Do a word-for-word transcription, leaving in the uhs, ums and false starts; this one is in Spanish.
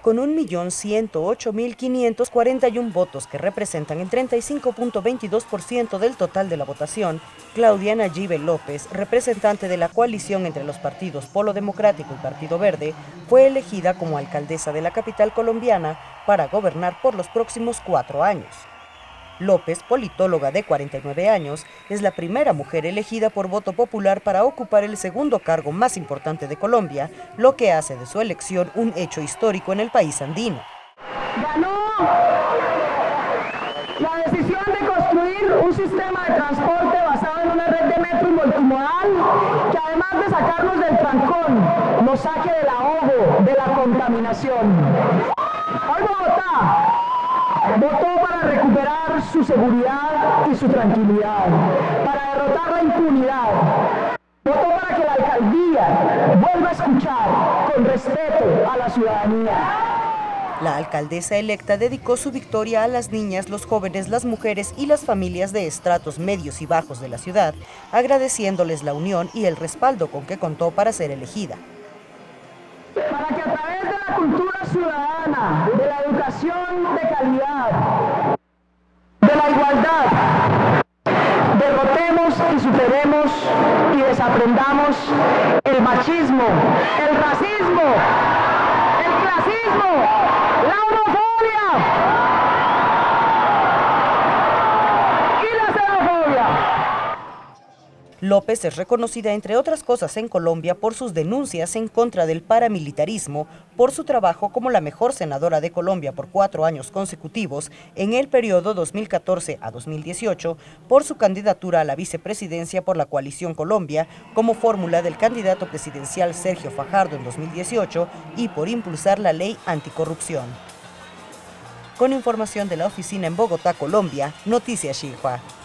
con un millón ciento ocho mil quinientos cuarenta y uno votos que representan el treinta y cinco punto veintidós por ciento del total de la votación, Claudia Nayibe López, representante de la coalición entre los partidos Polo Democrático y Partido Verde, fue elegida como alcaldesa de la capital colombiana para gobernar por los próximos cuatro años. López, politóloga de cuarenta y nueve años, es la primera mujer elegida por voto popular para ocupar el segundo cargo más importante de Colombia, lo que hace de su elección un hecho histórico en el país andino. Ganó la decisión de construir un sistema de transporte basado en una red de metro y multimodal que, además de sacarnos del trancón, nos saque del ahogo de la contaminación. Hoy Bogotá votó para recuperar su seguridad y su tranquilidad, para derrotar la impunidad. Votó para que la alcaldía vuelva a escuchar con respeto a la ciudadanía. La alcaldesa electa dedicó su victoria a las niñas, los jóvenes, las mujeres y las familias de estratos medios y bajos de la ciudad, agradeciéndoles la unión y el respaldo con que contó para ser elegida. Para que a través de la cultura ciudadana, de la educación de calidad, de la igualdad, derrotemos y superemos y desaprendamos el machismo, el racismo, el clasismo, la homofobia y la xenofobia. López es reconocida, entre otras cosas, en Colombia por sus denuncias en contra del paramilitarismo, por su trabajo como la mejor senadora de Colombia por cuatro años consecutivos en el periodo dos mil catorce a dos mil dieciocho, por su candidatura a la vicepresidencia por la Coalición Colombia como fórmula del candidato presidencial Sergio Fajardo en dos mil dieciocho y por impulsar la ley anticorrupción. Con información de la oficina en Bogotá, Colombia, Noticias Xinhua.